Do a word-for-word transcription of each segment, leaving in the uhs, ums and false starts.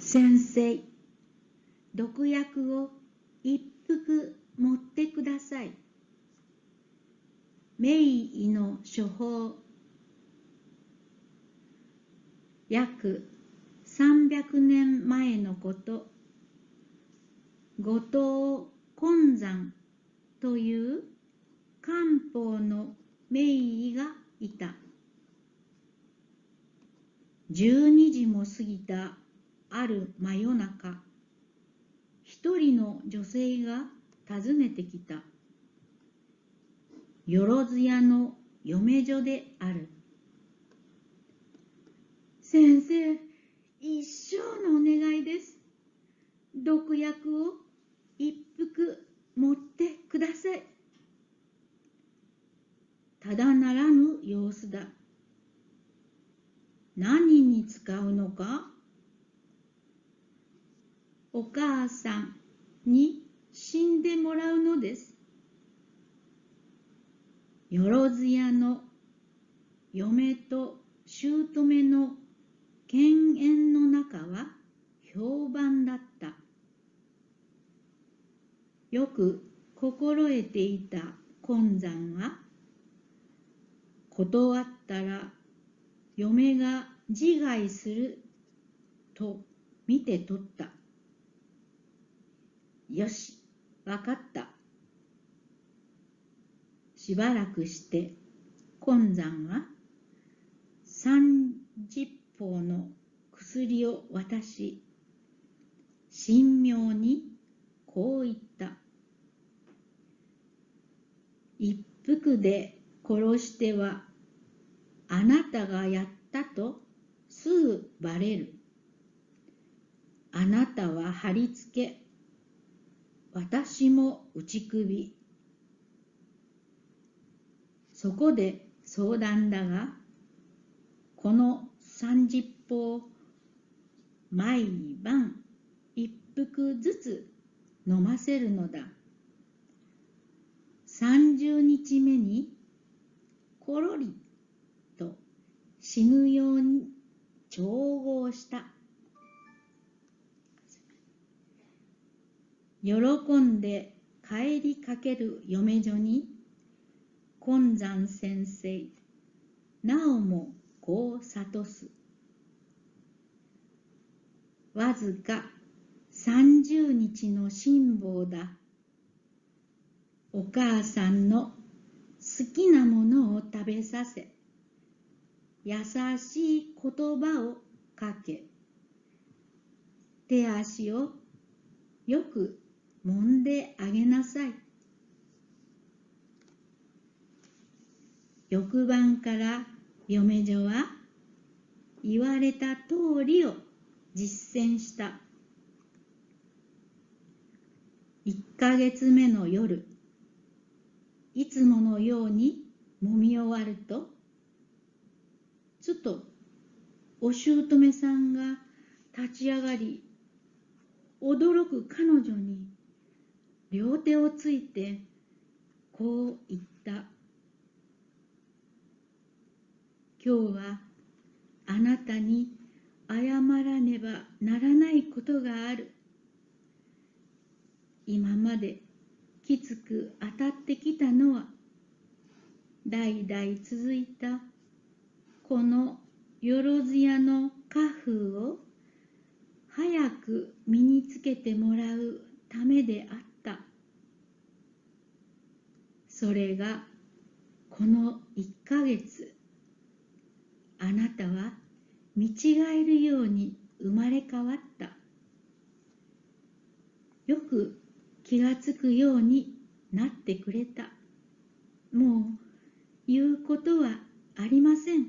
先生、毒薬を一服持ってください。名医の処方。約三百年前のこと、後藤金山という漢方の名医がいた。十二時も過ぎたある真夜中、一人の女性が訪ねてきた。よろず屋の嫁女である。先生、一生のお願いです。毒薬を一服持ってください。ただならぬ様子だ。何に使うのか？お母さんに死んでもらうのです。よろず屋の嫁と姑の犬猿の仲は評判だった。よく心得ていた金山は、断ったら嫁が自害すると見て取った。よし、わかった。しばらくして金山は三十方の薬を渡し、神妙にこう言った。一服で殺してはあなたがやったとすぐばれる。あなたは貼り付け、私も打ち首。そこで相談だが、この三十方、毎晩一服ずつ飲ませるのだ。三十日目にころりと死ぬように調合した。喜んで帰りかける嫁女に、金山先生、なおもこう諭す。わずか三十日の辛抱だ。お母さんの好きなものを食べさせ、優しい言葉をかけ、手足をよく揉んであげなさい。翌晩から嫁女は言われた通りを実践した。一ヶ月目の夜、いつものように揉み終わると、つとお姑さんが立ち上がり、驚く彼女に両手をついてこう言った。今日はあなたに謝らねばならないことがある。今まできつく当たってきたのは、代々続いたこのよろず屋の家風を早く身につけてもらうためであった。それがこの一ヶ月、あなたは見違えるように生まれ変わった。よく気がつくようになってくれた。もう言うことはありません。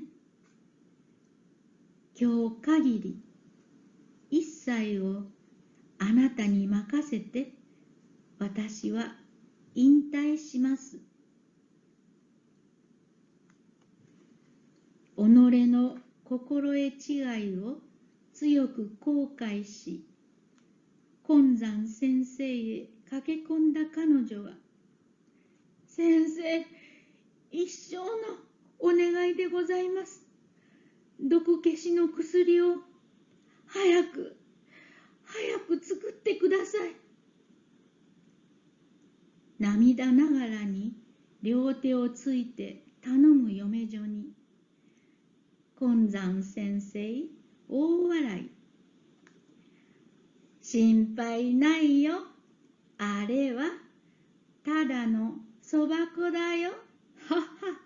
今日限り一切をあなたに任せて、私は引退します。己の心得違いを強く後悔し、金山先生へ駆け込んだ彼女は、先生、一生のお願いでございます。毒消しの薬を早く、 早く作ってください。涙ながらに両手をついて頼む嫁女に、金山先生、大笑い。心配ないよ。あれはただのそば粉だよ。はっはっ